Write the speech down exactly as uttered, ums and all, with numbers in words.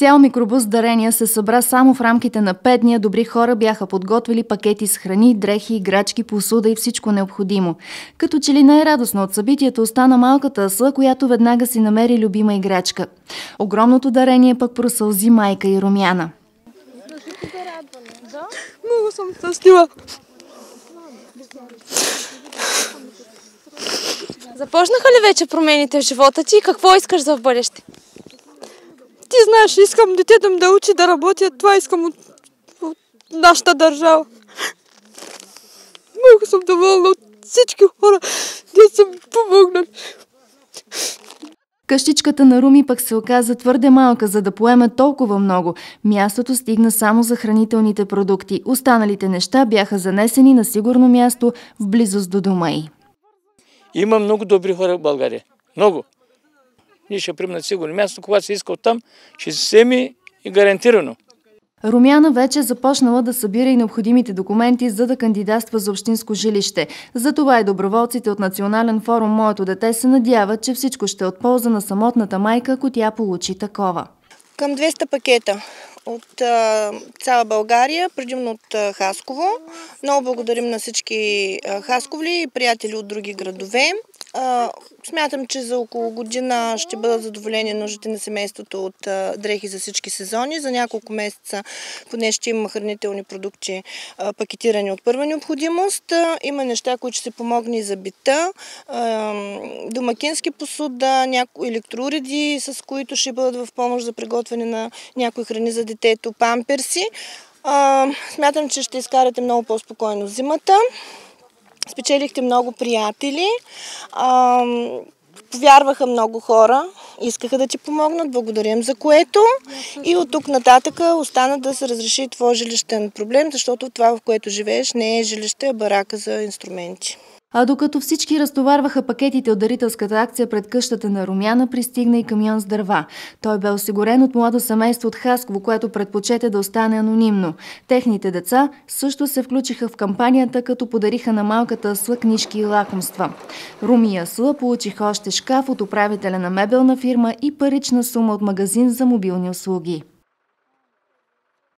Цял микробус дарения се събра само в рамките на пет дни. Добри хора бяха подготвили пакети с храни, дрехи, играчки, посуда и всичко необходимо. Като че ли най-радостно от събитието остана малката Асла, която веднага си намери любима играчка. Огромното дарение пък просълзи майка и Румяна. Много съм щастлива. Започнаха ли вече промените в живота ти и какво искаш за в бъдеще? Ти знаеш, искам детето ми да учи да работи, това искам от, от нашата държава. Много съм доволна от всички хора, да са ми помогнали. Къщичката на Руми пък се оказа твърде малка, за да поеме толкова много. Мястото стигна само за хранителните продукти. Останалите неща бяха занесени на сигурно място в близост до дома й. Има много добри хора в България. Много. Ние ще приемем на сигурно място, когато се иска оттам, ще се вземе и гарантирано. Румяна вече е започнала да събира и необходимите документи, за да кандидатства за общинско жилище. Затова и доброволците от Национален форум "Моето дете" се надяват, че всичко ще е от полза на самотната майка, ако тя получи такова. Към двеста пакета от а, цяла България, предимно от а, Хасково. Много благодарим на всички а, хасковли и приятели от други градове. А, смятам, че за около година ще бъдат задоволени нуждите на семейството от а, дрехи за всички сезони. За няколко месеца поне ще има хранителни продукти, а, пакетирани от първа необходимост. А, има неща, които ще се помогне и за бита, а, домакински посуда, някои електроуреди, с които ще бъдат в помощ за приготвяне на някои храни за детето, памперси. А, смятам, че ще изкарате много по-спокойно зимата. Спечелихте много приятели, а, повярваха много хора, искаха да ти помогнат, благодарим за което. И от тук нататък остана да се разреши твой жилищен проблем, защото това, в което живееш, не е жилище, а барака за инструменти. А докато всички разтоварваха пакетите от дарителската акция пред къщата на Румяна, пристигна и камион с дърва. Той бе осигурен от младо семейство от Хасково, което предпочете да остане анонимно. Техните деца също се включиха в кампанията, като подариха на малката Асла книжки и лакомства. Руми и Асла получиха още шкаф от управителя на мебелна фирма и парична сума от магазин за мобилни услуги.